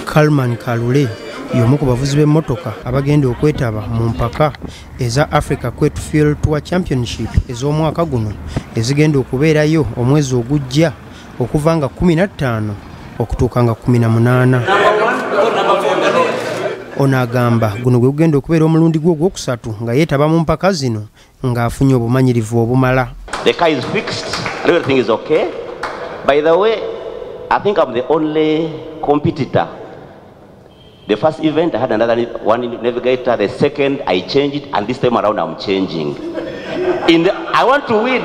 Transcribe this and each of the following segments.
Kalman Kalule y'omu ku bavuzi b'emmotoka abagenda okwetaba mu mpaka eza Africa Kwetu Field Tour Championship ez'Omwaka guno ezigenda okubeerayo omwezi ogujja okuva nga 15 okutuuka nga 18. Ono agamba guno gwe gugenda okubeera omulundi gwe ogwokusatu nga yeetaba mu mpaka zino ng'afunye obumanyirivu obumala. The car is fixed, everything is okay. By the way, I think I'm the only competitor. The first event I had another one navigator, the second I changed, and this time around I'm changing. I want to win.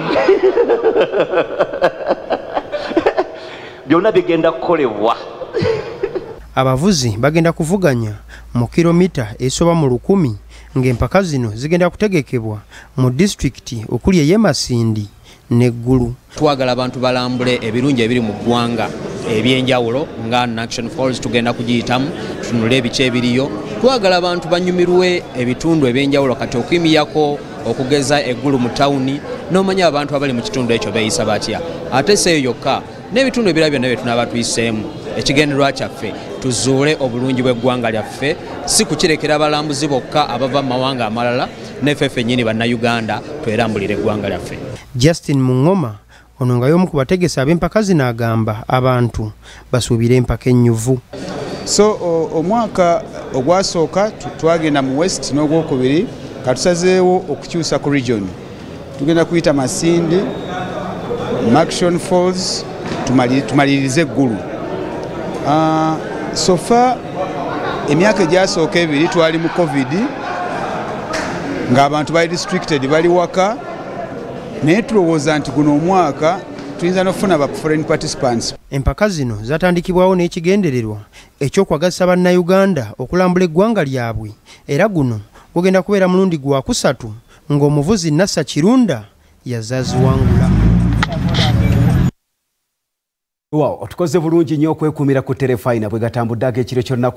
Byonna bigenda kukolebwa. Abavuzi bagenda kuvuganya mu kilomita esoba mu 100 ng'empaka zino zigenda kutegekebwa mu district okuli ey'Emasindi n'Eggulu. Twagala abantu balambule ebirungi ebiri mu ggwanga ebyenjawulo nga Action Falls tugenda kugiyitamu tunule ebice ebiriyo. Twagala abantu banyumirwe ebitundu ebyenjawulo kati okuyimiyako okugeza Eggulu mu tawuni n'omanya abantu abali mu kitundu ekyo beeyisa batya. Ate seeyo yokka n'ebitundu ebirala byonna bye tunaba tuyiseemu ekigendererwa kyaffe tuzuule obulungi bw'eggwanga lyaffe si kukirekera abalambuzi bokka abava mu mawanga amalala neffe ffennyini Bannayuganda twerambulire eggwanga lyaffe. Justin Mungoma ono nga y'omu ku bategesi ab'empaka zino agamba abantu basuubire empaka ennyuvu. So omwaka ogwasooka twagenda mu west n'ogwokubiri katusazeewo okukyusa ku region. Tugenda kuyita Masindi, Action Falls, tumalirize Eggulu. So far emyaka egyasooka ebiri twali mu COVID ng'abantu bali restricted bali waka naye tulowooza nti guno omwaka tuyinza n'okufuna ba foreign participants. Empaka zino zatandikibwawo n'ekigendererwa ekyokwagazisa Bannayuganda okulambula eggwanga lyabwe era guno gugenda kubeera mulundi gwa kusatu ng'omuvuzi Nassa Kirunda yazaaziwangula. Wow, otukoze bulungi nnyo okwekumira ku terefayina bwe gatambudde ekiro kyonna.